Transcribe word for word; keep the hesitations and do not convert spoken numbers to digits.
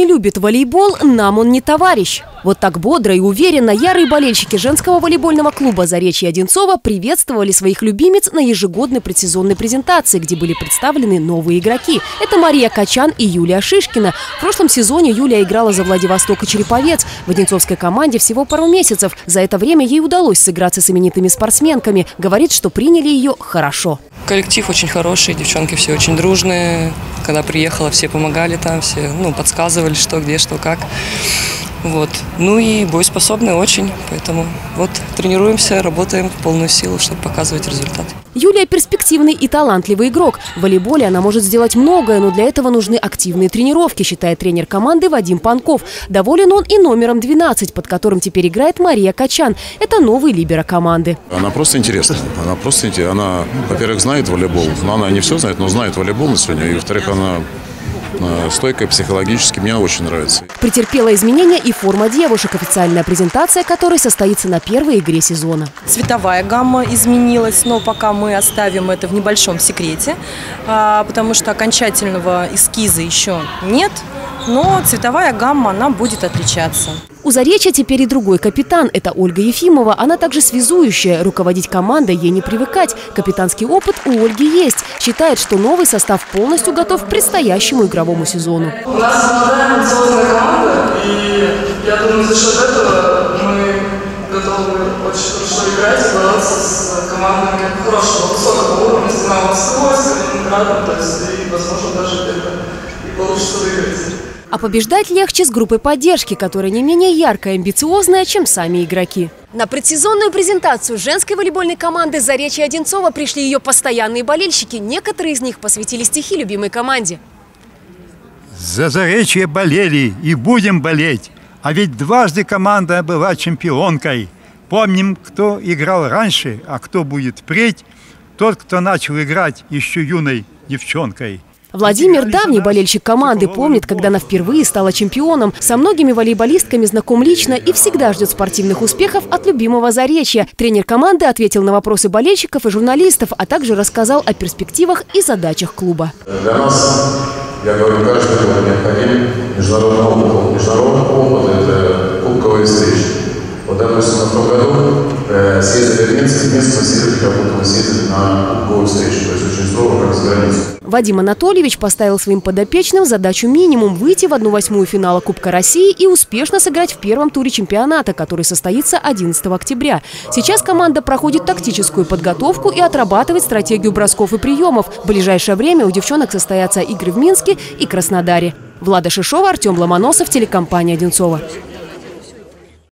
не любит волейбол, нам он не товарищ. Вот так бодро и уверенно ярые болельщики женского волейбольного клуба «Заречье» Одинцово приветствовали своих любимец на ежегодной предсезонной презентации, где были представлены новые игроки. Это Мария Качан и Юлия Шишкина. В прошлом сезоне Юлия играла за Владивосток и Череповец. В одинцовской команде всего пару месяцев. За это время ей удалось сыграться с именитыми спортсменками. Говорит, что приняли ее хорошо. Коллектив очень хороший, девчонки все очень дружные. Когда приехала, все помогали там, все ну, подсказывали, что, где, что, как. Вот. Ну и боеспособны очень, поэтому вот тренируемся, работаем в полную силу, чтобы показывать результат. Юлия перспективный и талантливый игрок. В волейболе она может сделать многое, но для этого нужны активные тренировки, считает тренер команды Вадим Панков. Доволен он и номером двенадцать, под которым теперь играет Мария Качан. Это новый либеро команды. Она просто интересна. Она просто интересна. Она, во-первых, знает волейбол, но она не все знает, но знает волейбол на сегодня. И, во-вторых, она стойкая психологически, мне очень нравится. Претерпела изменения и форма девушек, официальная презентация которой состоится на первой игре сезона. Цветовая гамма изменилась, но пока мы оставим это в небольшом секрете, потому что окончательного эскиза еще нет, но цветовая гамма, она будет отличаться. У «Заречья» теперь и другой капитан. Это Ольга Ефимова. Она также связующая. Руководить командой ей не привыкать. Капитанский опыт у Ольги есть. Считает, что новый состав полностью готов к предстоящему игровому сезону. У нас молодая амбициозная команда, и я думаю, за счет этого мы готовы очень хорошо играть и бороться с командами хорошего, высокого уровня, с Новосибирском, с Калининградом, то есть и, возможно, даже где-то и получится выиграть. А побеждать легче с группой поддержки, которая не менее яркая и амбициозная, чем сами игроки. На предсезонную презентацию женской волейбольной команды «Заречье» Одинцово пришли ее постоянные болельщики. Некоторые из них посвятили стихи любимой команде. За «Заречье» болели и будем болеть. А ведь дважды команда была чемпионкой. Помним, кто играл раньше, а кто будет впредь. Тот, кто начал играть еще юной девчонкой. Владимир, давний болельщик команды, помнит, когда она впервые стала чемпионом. Со многими волейболистками знаком лично и всегда ждет спортивных успехов от любимого «Заречья». Тренер команды ответил на вопросы болельщиков и журналистов, а также рассказал о перспективах и задачах клуба. Для нас, я говорю, каждый год необходим международный опыт. Международный опыт – это кубковые встречи. Вот, допустим, в том году э, съездили в Минск, в Минск мы съездили, как будто мы съездили на кубковую встречу. То есть очень здорово, как за границу. Вадим Анатольевич поставил своим подопечным задачу минимум – выйти в одну восьмую финала Кубка России и успешно сыграть в первом туре чемпионата, который состоится одиннадцатого октября. Сейчас команда проходит тактическую подготовку и отрабатывает стратегию бросков и приемов. В ближайшее время у девчонок состоятся игры в Минске и Краснодаре. Влада Шишова, Артем Ломоносов, телекомпания «Одинцово».